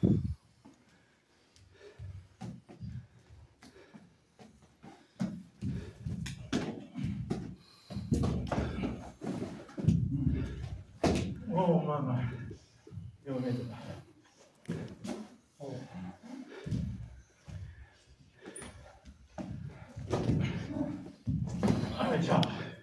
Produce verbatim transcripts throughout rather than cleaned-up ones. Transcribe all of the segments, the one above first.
おお、まあまあ、よんメートルだ。おお。よいしょ。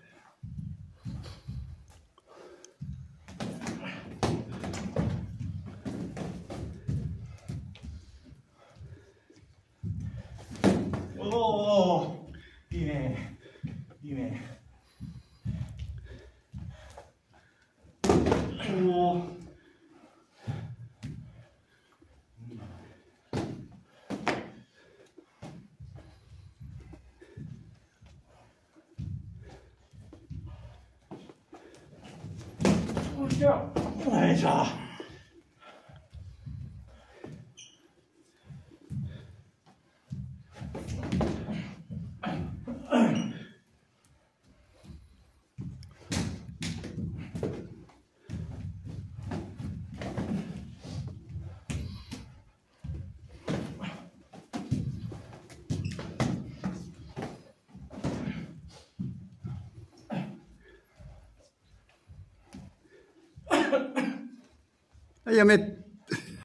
おお、いいね。いいね。おお。よいしょ。よいしょ。 はい、やめ。